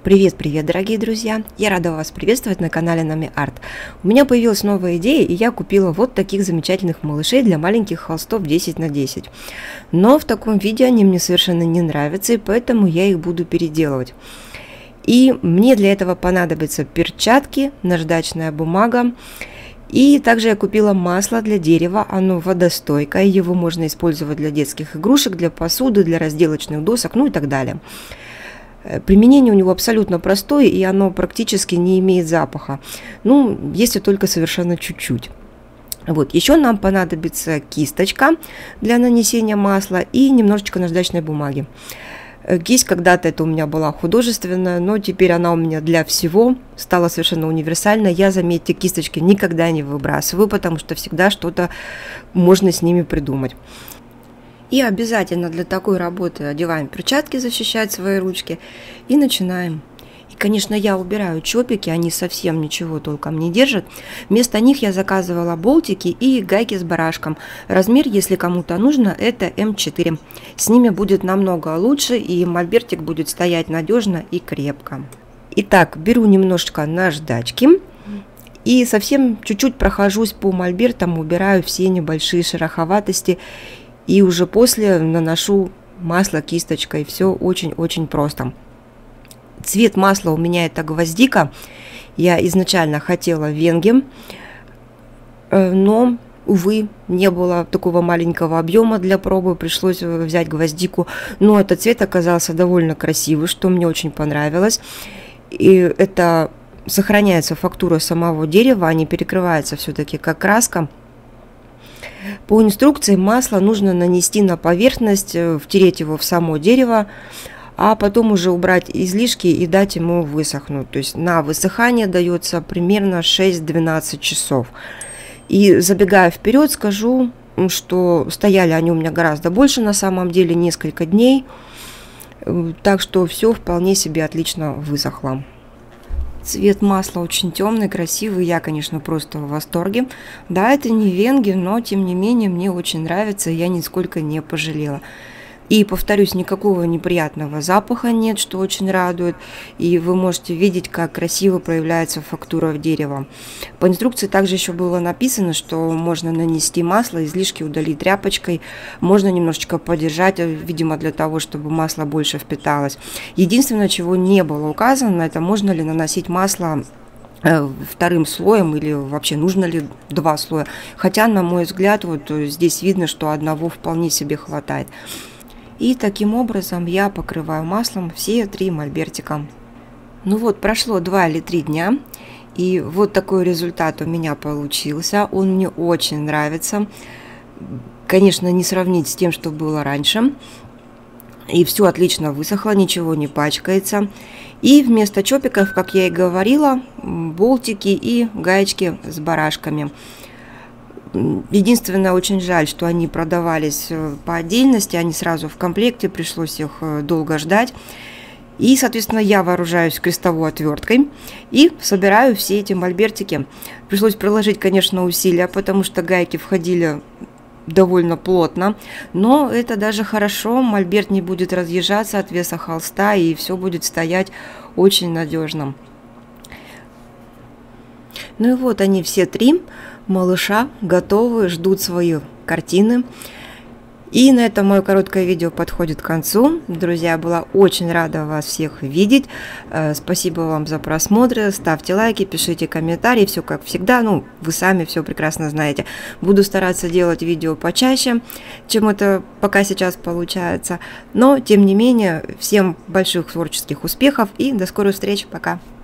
Привет, дорогие друзья! Я рада вас приветствовать на канале Nami Art. У меня появилась новая идея, и я купила вот таких замечательных малышей для маленьких холстов 10 на 10. Но в таком виде они мне совершенно не нравятся, и поэтому я их буду переделывать. И мне для этого понадобятся перчатки, наждачная бумага. И также я купила масло для дерева, оно водостойкое, его можно использовать для детских игрушек, для посуды, для разделочных досок, ну и так далее. Применение у него абсолютно простое, и оно практически не имеет запаха. Ну, если только совершенно чуть-чуть. Вот, еще нам понадобится кисточка для нанесения масла и немножечко наждачной бумаги. Кисть когда-то это у меня была художественная, но теперь она у меня для всего стала совершенно универсальной. Я, заметьте, кисточки никогда не выбрасываю, потому что всегда что-то можно с ними придумать. И обязательно для такой работы одеваем перчатки, защищать свои ручки, и начинаем. И, конечно, я убираю чопики, они совсем ничего толком не держат. Вместо них я заказывала болтики и гайки с барашком. Размер, если кому-то нужно, это М4. С ними будет намного лучше, и мольбертик будет стоять надежно и крепко. Итак, беру немножко наждачки и совсем чуть-чуть прохожусь по мольбертам, убираю все небольшие шероховатости. И уже после наношу масло кисточкой. Все очень-очень просто. Цвет масла у меня это гвоздика. Я изначально хотела венги, но, увы, не было такого маленького объема для пробы. Пришлось взять гвоздику. Но этот цвет оказался довольно красивый, что мне очень понравилось. И это сохраняется фактура самого дерева, а не перекрывается все-таки как краска. По инструкции масло нужно нанести на поверхность, втереть его в само дерево, а потом уже убрать излишки и дать ему высохнуть. То есть на высыхание дается примерно 6-12 часов. И забегая вперед, скажу, что стояли они у меня гораздо больше, на самом деле несколько дней, так что все вполне себе отлично высохло. Цвет масла очень темный, красивый, я, конечно, просто в восторге. Да, это не венги, но, тем не менее, мне очень нравится, я нисколько не пожалела. И, повторюсь, никакого неприятного запаха нет, что очень радует. И вы можете видеть, как красиво проявляется фактура дерева. По инструкции также еще было написано, что можно нанести масло, излишки удалить тряпочкой. Можно немножечко подержать, видимо, для того, чтобы масло больше впиталось. Единственное, чего не было указано, это можно ли наносить масло вторым слоем или вообще нужно ли 2 слоя. Хотя, на мой взгляд, вот здесь видно, что одного вполне себе хватает. И таким образом я покрываю маслом все 3 мольбертика. Ну вот, прошло 2 или 3 дня, и вот такой результат у меня получился. Он мне очень нравится. Конечно, не сравнить с тем, что было раньше. И все отлично высохло, ничего не пачкается. И вместо чопиков, как я и говорила, болтики и гаечки с барашками. Единственное, очень жаль, что они продавались по отдельности, они сразу в комплекте, пришлось их долго ждать. И, соответственно, я вооружаюсь крестовой отверткой и собираю все эти мольбертики. Пришлось приложить, конечно, усилия, потому что гайки входили довольно плотно, но это даже хорошо, мольберт не будет разъезжаться от веса холста, и все будет стоять очень надежно. Ну и вот они все 3 малыша готовы, ждут свои картины. И на этом мое короткое видео подходит к концу. Друзья, была очень рада вас всех видеть. Спасибо вам за просмотры. Ставьте лайки, пишите комментарии. Все как всегда. Ну, вы сами все прекрасно знаете. Буду стараться делать видео почаще, чем это пока сейчас получается. Но, тем не менее, всем больших творческих успехов и до скорой встречи. Пока!